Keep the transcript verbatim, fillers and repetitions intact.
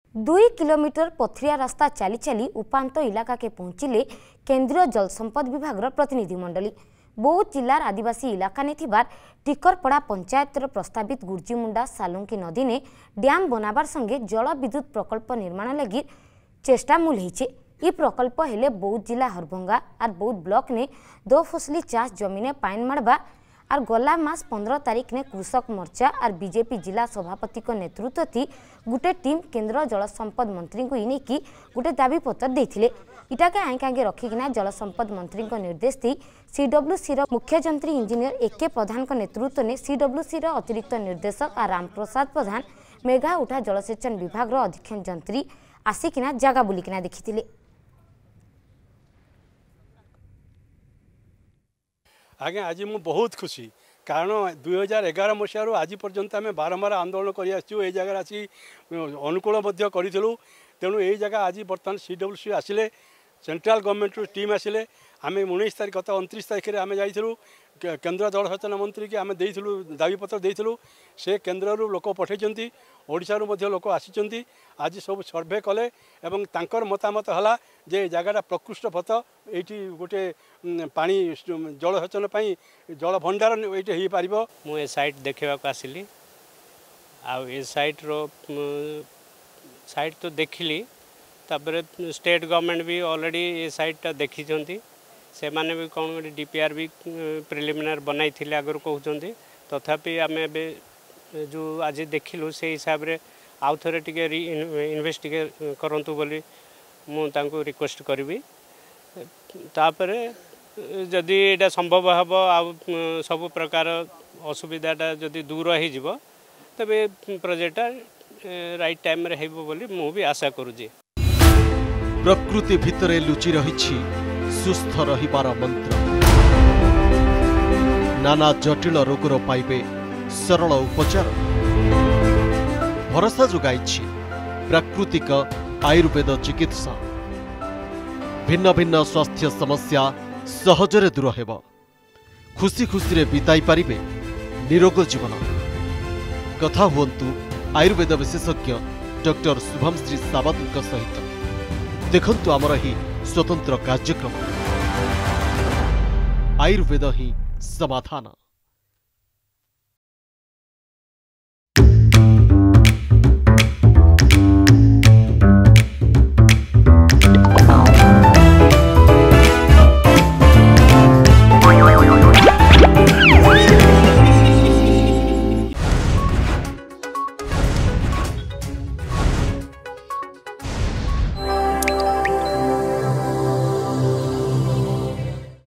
दुई किलोमीटर पथरिया रास्ता चली चली उपांत इलाका के पहुंचिले केंद्रीय जल संपद विभाग प्रतिनिधि मंडली। बौद्ध जिलार आदिवासी इलाका ने थिबार टिकरपड़ा पंचायतर प्रस्तावित गुर्जीमुंडा सालुंकी नदी ने डैम बनाबार संगे जल विद्युत प्रकल्प निर्माण लगी चेष्टा मूल होइछे। इ प्रकल्प हेले बौद्ध जिला हरभंगा और बौद्ध ब्लॉक ने दो फसली चाष जमीने पाइन मारबा और गला मास पंद्रह तारीख ने कृषक मोर्चा और बीजेपी जिला सभापति को नेतृत्व थी गोटे टीम केंद्र जल संपद मंत्री को इने की गोटे दाबी पत्र देथिले। इटाके आगे आगे रखिकिना जल संपद मंत्री को निर्देश दी सीडब्ल्यूसी मुख्य जंत्री इंजीनियर एके प्रधान को नेतृत्व ने सीडब्ल्यूसी अतिरिक्त निर्देशक और रामप्रसाद प्रधान मेघा उठा जलसेचन विभाग अधीक्षण जंत्री आसिकिना जगह बुलिकिना देखिथिले। आगे आज मुझे बहुत खुशी कारण दुई हजार एगार मसीह आज पर्यंत आम बारंबार आंदोलन कर जगह आसी अनुकूल करूँ। तेणु यही जगह आज बर्तमान सीडब्ल्यूसी आसिले सेंट्रल गवर्नमेंट टीम आसिले आम उन्नीस तारीख गत उनतीस तारीख में आम जाइलु केंद्र जलसेचन मंत्री की आम देलु दाबीपत्र देलु से केन्द्र लोक पठे ओडिशारू लोक आसी आज सब सर्वे कले एवं तांकर मतामत है जे जगह प्रकृष्ट पथ ये गोटे पानी जलसेचन जल भंडार ये हो पार। मुझे साइट देखा आसिली आ साइट रो साइट तो देखिली तापर स्टेट गवर्नमेंट भी ऑलरेडी ये साइटा देखी से माने भी कौन गोटे डीपीआर भी प्रिलिमिनार बनाई थिले आगर कहते तथापि आम जो आज देखिलु से हिसाब से आउ थे टी इन्वेस्टिगेट करंतु बोली मुझे रिक्वेस्ट करी तापर जदि एटा संभव हम आ सब प्रकार असुविधाटा जदि दूर हो तबे प्रोजेक्ट राइट टाइम रे हेबो बोली मु भी आशा करूजी। प्रकृति भितरे लुचि रहिछि सुस्थ रहिबार मंत्र। नाना जटिल रोगर पाइबे सरल उपचार भरोसा जोगाइछि प्राकृतिक आयुर्वेद चिकित्सा। भिन्न भिन्न स्वास्थ्य समस्या सहजरे दूर हेब खुशी खुशी रे बिताई पारिबे निरोग जीवन। कथा हुंतु आयुर्वेद विशेषज्ञ डॉक्टर शुभमश्री सावंत सहित देखंतु आमर ही स्वतंत्र कार्यक्रम आयुर्वेद ही समाधान।